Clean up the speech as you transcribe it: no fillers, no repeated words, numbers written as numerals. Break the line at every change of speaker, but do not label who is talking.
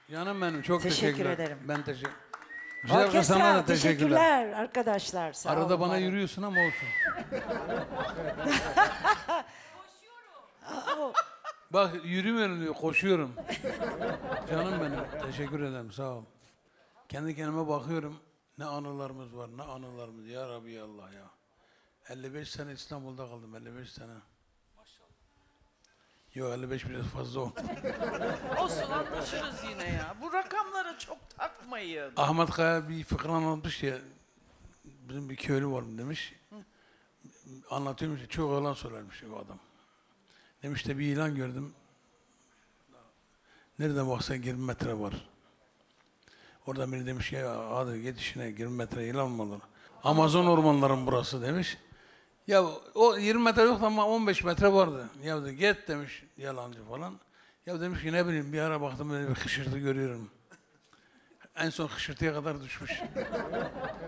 Canım benim çok
Teşekkür
teşekkürler.
ederim.
Ben teşekkür. Güzel kız, sana
Orkestra
da teşekkürler.
teşekkürler arkadaşlar. Sağ
Arada
olun,
bana
var olun.
yürüyorsun ama olsun. Bak yürümüyorum diyor, koşuyorum. Canım benim, teşekkür ederim, sağ ol. Kendi kendime bakıyorum, ne anılarımız var, ne anılarımız. Ya Rabbi ya Allah ya. 55 sene İstanbul'da kaldım, 55 sene. Yok 55 biraz fazla oldu.
Olsun, anlaşırız yine ya. Bu rakamlara çok takmayın.
Ahmet Kaya bir fıkra anlatmış ya, bizim bir köylü var mı demiş. Anlatıyormuş, çok yalan söylermiş o adam. Demiş de bir ilan gördüm. Nereden baksan 20 metre var. Orada biri demiş ki hadi git işine 20 metre ilan mı olur? Amazon ormanların burası demiş. Ya o 20 metre yok ama 15 metre vardı. Ya de git demiş yalancı falan. Ya demiş ki ne bileyim bir ara baktım böyle bir hışırtı görüyorum. En son hışırtıya kadar düşmüş.